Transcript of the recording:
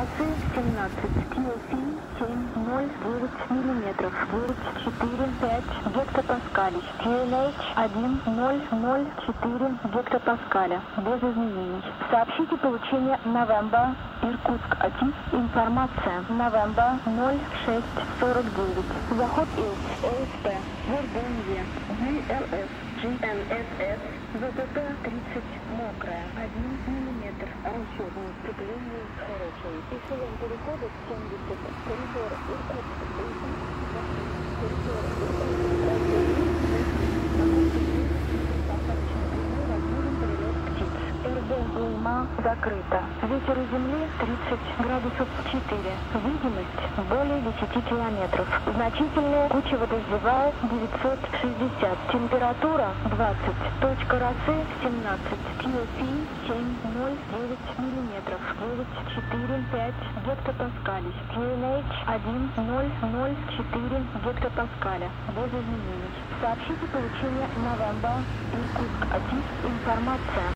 росы 17, QFE 7,09 миллиметров, 9,4,5 гектопаскалей, QNH 1,004 гектопаскаля, без изменений. Сообщите получение November, Иркутск-1, информация November 0649. Заход из ОСП, Верденье, GLS, GNSS, ВПП-30, мокрая, 1 миллиметр, расчетное сцепление хорошее. Эшелон перехода 70, коридор Иркутск-1, коридор Уйма закрыта. Ветер у земли 30 градусов 4. Видимость более 10 километров. Значительная куча водоизливает 960. Температура 20. Точка росы 17. QFE 7,09 миллиметров. 9,4,5 гектопаскалей. QNH 1,004 гектопаскаля. Без изменений. Сообщите получение November, Иркутск-1, информация.